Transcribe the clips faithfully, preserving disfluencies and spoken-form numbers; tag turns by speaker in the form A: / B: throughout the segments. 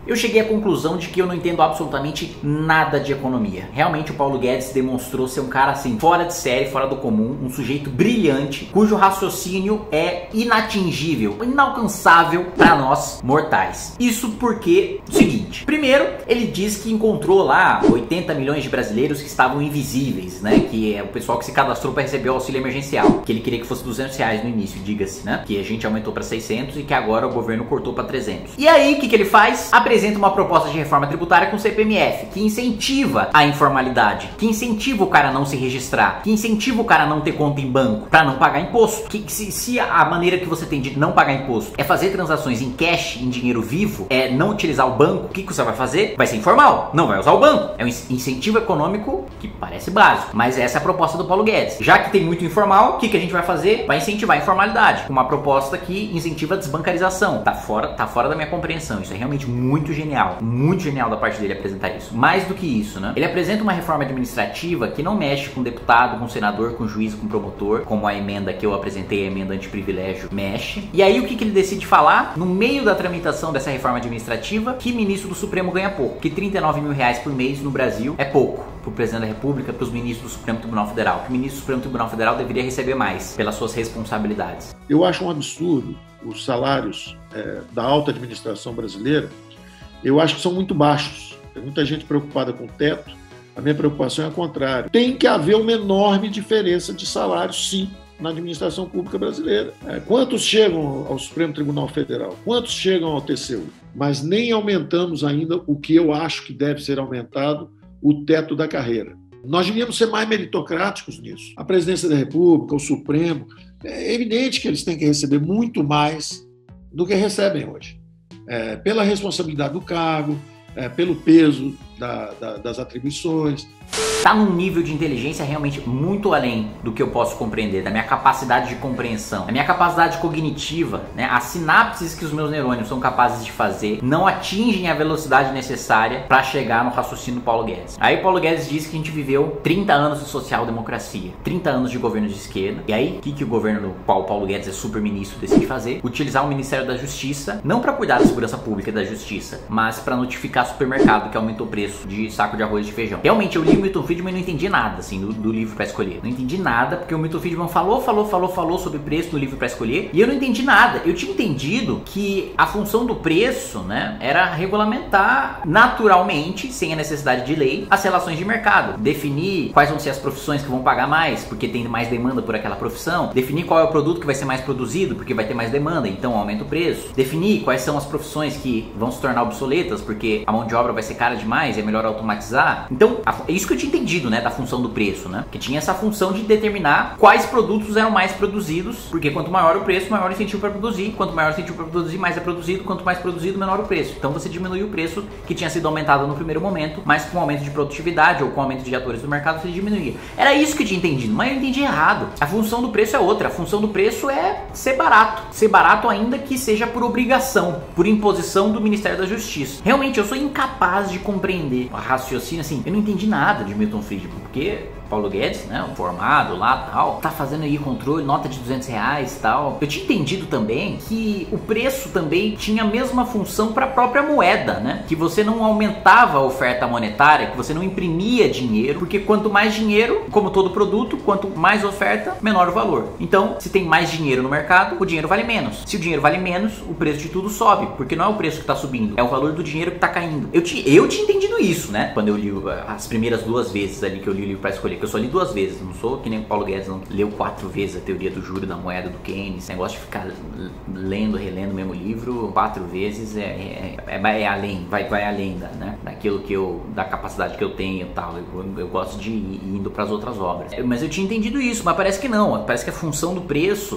A: eu cheguei à conclusão de que eu não entendo absolutamente nada de economia. Realmente o Paulo Guedes demonstrou ser um cara assim, fora de série, fora do comum, um sujeito brilhante, cujo raciocínio é inatingível, inalcançável para nós mortais. Isso porque, o seguinte, primeiro, ele diz que encontrou lá oitenta milhões de brasileiros que estavam invisíveis, né? Que é o pessoal que se cadastrou para receber o auxílio emergencial, que ele queria que fosse duzentos reais no início, diga-se, né? Que a gente aumentou para seiscentos e que agora o governo cortou para trezentos. E aí, o que, que ele faz? Apresenta uma proposta de reforma tributária com C P M F, que incentiva a informalidade, que incentiva o cara a não se registrar, que incentiva o cara a não ter conta em banco, para não pagar imposto. Que, que se, se a maneira que você tem de não pagar imposto é fazer transações em cash, em dinheiro vivo, é não utilizar o banco, o que, que você vai fazer? Vai ser informal, não vai usar o banco. É um incentivo econômico que parece básico, mas essa é a proposta do Paulo Guedes. Já que tem muito informal, o que, que a gente vai fazer? Vai incentivar a informalidade, uma proposta que incentiva a desbancarização. Tá fora, tá fora da minha compreensão. Isso é realmente muito genial, muito genial da parte dele apresentar isso. Mais do que isso, né? Ele apresenta uma reforma administrativa que não mexe com deputado, com senador, com juiz, com promotor, como a emenda que eu apresentei, a emenda antiprivilégio, mexe. E aí o que, que ele decide falar? No meio da tramitação dessa reforma administrativa, que ministro do Supremo ganha pouco, que trinta e nove mil reais por mês no Brasil é pouco para o presidente da República, para os ministros do Supremo Tribunal Federal, que o ministro do Supremo Tribunal Federal deveria receber mais pelas suas responsabilidades.
B: Eu acho um absurdo os salários é, da alta administração brasileira. Eu acho que são muito baixos. Tem muita gente preocupada com o teto. A minha preocupação é ao contrário. Tem que haver uma enorme diferença de salário, sim, na administração pública brasileira. É, quantos chegam ao Supremo Tribunal Federal? Quantos chegam ao T C U? Mas nem aumentamos ainda o que eu acho que deve ser aumentado, o teto da carreira. Nós devíamos ser mais meritocráticos nisso. A presidência da República, o Supremo, é evidente que eles têm que receber muito mais do que recebem hoje. É, pela responsabilidade do cargo, é, pelo peso da, da, das atribuições.
A: Tá num nível de inteligência realmente muito além do que eu posso compreender, da minha capacidade de compreensão, da minha capacidade cognitiva, né? As sinapses que os meus neurônios são capazes de fazer não atingem a velocidade necessária para chegar no raciocínio do Paulo Guedes. Aí o Paulo Guedes diz que a gente viveu trinta anos de social-democracia, trinta anos de governo de esquerda. E aí, o que, que o governo do qual o Paulo Guedes é super ministro decide fazer? Utilizar o Ministério da Justiça, não para cuidar da segurança pública e da justiça, mas para notificar supermercado que aumentou o preço de saco de arroz e de feijão. Realmente, eu li o Milton Friedman e não entendi nada, assim, do, do livro para escolher. Não entendi nada, porque o Milton Friedman falou, falou, falou, falou sobre preço no livro para escolher, e eu não entendi nada. Eu tinha entendido que a função do preço, né, era regulamentar naturalmente, sem a necessidade de lei, as relações de mercado. Definir quais vão ser as profissões que vão pagar mais, porque tem mais demanda por aquela profissão. Definir qual é o produto que vai ser mais produzido, porque vai ter mais demanda, então aumenta o preço. Definir quais são as profissões que vão se tornar obsoletas, porque a mão de obra vai ser cara demais, é melhor automatizar. Então, é isso que eu tinha entendido, né, da função do preço, né? Que tinha essa função de determinar quais produtos eram mais produzidos, porque quanto maior o preço, maior o incentivo para produzir, quanto maior o incentivo para produzir, mais é produzido, quanto mais produzido, menor o preço. Então você diminui o preço que tinha sido aumentado no primeiro momento, mas com aumento de produtividade ou com aumento de atores do mercado você diminuía. Era isso que eu tinha entendido, mas eu entendi errado. A função do preço é outra, a função do preço é ser barato. Ser barato ainda que seja por obrigação, por imposição do Ministério da Justiça. Realmente eu sou incapaz de compreender a raciocínio, assim, eu não entendi nada de Milton Friedman, porque Paulo Guedes, né, um formado lá, tal, tá fazendo aí controle, nota de duzentos reais e tal. Eu tinha entendido também que o preço também tinha a mesma função para a própria moeda, né? Que você não aumentava a oferta monetária, que você não imprimia dinheiro, porque quanto mais dinheiro, como todo produto, quanto mais oferta, menor o valor. Então, se tem mais dinheiro no mercado, o dinheiro vale menos. Se o dinheiro vale menos, o preço de tudo sobe, porque não é o preço que está subindo, é o valor do dinheiro que está caindo. Eu tinha, eu tinha entendido isso, né? Quando eu li as primeiras duas vezes ali que eu li o livro para escolher, que eu só li duas vezes, não sou que nem o Paulo Guedes, não leu quatro vezes a teoria do juro da moeda do Keynes. Esse negócio de ficar lendo, relendo o mesmo livro quatro vezes é, é, é, é além, vai, vai além da, né, daquilo que eu, da capacidade que eu tenho e tal. Eu, eu gosto de ir indo para as outras obras. Mas eu tinha entendido isso, mas parece que não. Parece que a função do preço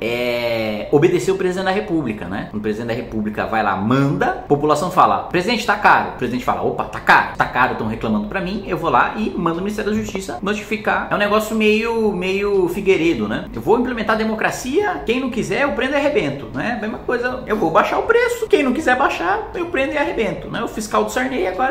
A: é obedecer o presidente da República, né? O presidente da República vai lá, manda, a população fala, presidente, tá caro. O presidente fala, opa, tá caro, tá caro, estão reclamando para mim, eu vou lá e mando o Ministério da Justiça notificar. É um negócio meio, meio Figueiredo, né? Eu vou implementar a democracia, quem não quiser eu prendo e arrebento, né? Mesma coisa, eu vou baixar o preço, quem não quiser baixar eu prendo e arrebento, né? O fiscal do Sarney agora, o fiscal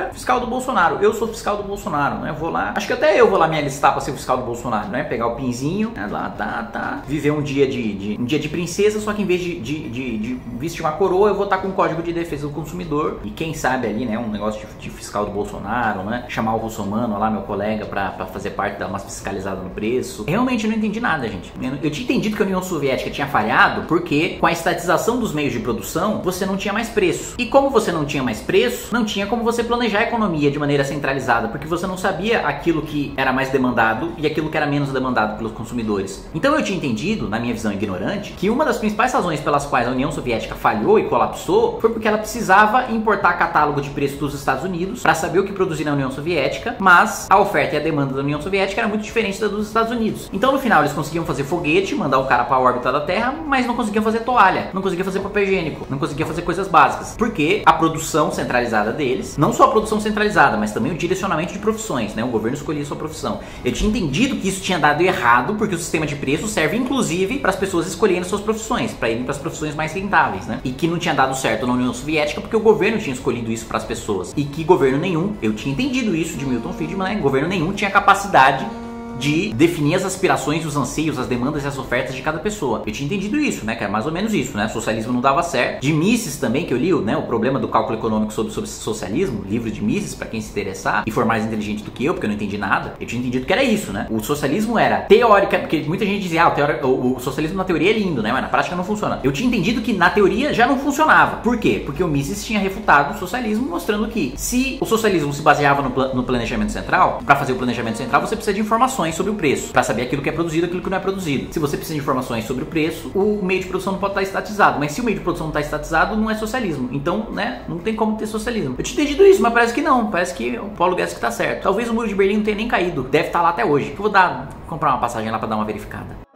A: do Bolsonaro. Eu sou fiscal do Bolsonaro, né? Eu vvou lá, acho que até eu vou lá me alistar pra ser fiscal do Bolsonaro, né? Pegar o pinzinho, né? Lá, tá, tá. Viver um dia de, de um dia de princesa, só que em vez de, de, de, de vestir uma coroa, eu vou estar com um código de defesa do consumidor. E quem sabe ali, né? Um negócio de, de fiscal do Bolsonaro, né? Chamar o Russomano lá, meu colega, pra, pra fazer parte, dar umas fiscalizadas no preço. Realmente eu não entendi nada, gente. Eu, eu tinha entendido que a União Soviética tinha falhado porque com a estatização dos meios de produção, você não tinha mais preço. E como você não tinha mais preço, não tinha como você planejar a economia de maneira centralizada, porque você não sabia aquilo que era mais demandado e aquilo que era menos demandado pelos consumidores. Então eu tinha entendido, na minha visão ignorante, que uma das principais razões pelas quais a União Soviética falhou e colapsou foi porque ela precisava importar catálogo de preço dos Estados Unidos para saber o que produzir na União Soviética, mas a oferta e a demanda da União Soviética era muito diferente da dos Estados Unidos. Então no final eles conseguiam fazer foguete, mandar o cara para a órbita da Terra, mas não conseguiam fazer toalha, não conseguiam fazer papel higiênico, não conseguiam fazer coisas básicas, porque a produção centralizada deles, não só a produção centralizada, mas também o direcionamento de profissões, né? O governo escolhia a sua profissão. Eu tinha entendido que isso tinha dado errado, porque o sistema de preço serve inclusive para as pessoas escolherem suas profissões, para irem para as profissões mais rentáveis, né? E que não tinha dado certo na União Soviética porque o governo tinha escolhido isso para as pessoas. E que governo nenhum, eu tinha entendido isso de Milton Friedman, né? Governo nenhum tinha capacidade de definir as aspirações, os anseios, as demandas e as ofertas de cada pessoa. Eu tinha entendido isso, né? Que era mais ou menos isso, né? O socialismo não dava certo. De Mises também, que eu li, né? O problema do cálculo econômico sobre, sobre socialismo, livro de Mises, pra quem se interessar, e for mais inteligente do que eu, porque eu não entendi nada. Eu tinha entendido que era isso, né? O socialismo era teórica, porque muita gente dizia, ah, o, teori... o, o socialismo na teoria é lindo, né? Mas na prática não funciona. Eu tinha entendido que na teoria já não funcionava. Por quê? Porque o Mises tinha refutado o socialismo, mostrando que se o socialismo se baseava no, pla... no planejamento central, pra fazer o planejamento central você precisa de informações sobre o preço, para saber aquilo que é produzido e aquilo que não é produzido. Se você precisa de informações sobre o preço, o meio de produção não pode estar estatizado. Mas se o meio de produção não está estatizado, não é socialismo. Então, né, não tem como ter socialismo. Eu tinha entendido isso, mas parece que não. Parece que o Paulo Guedes que tá certo. Talvez o muro de Berlim não tenha nem caído. Deve estar lá até hoje. Eu vou dar, comprar uma passagem lá para dar uma verificada.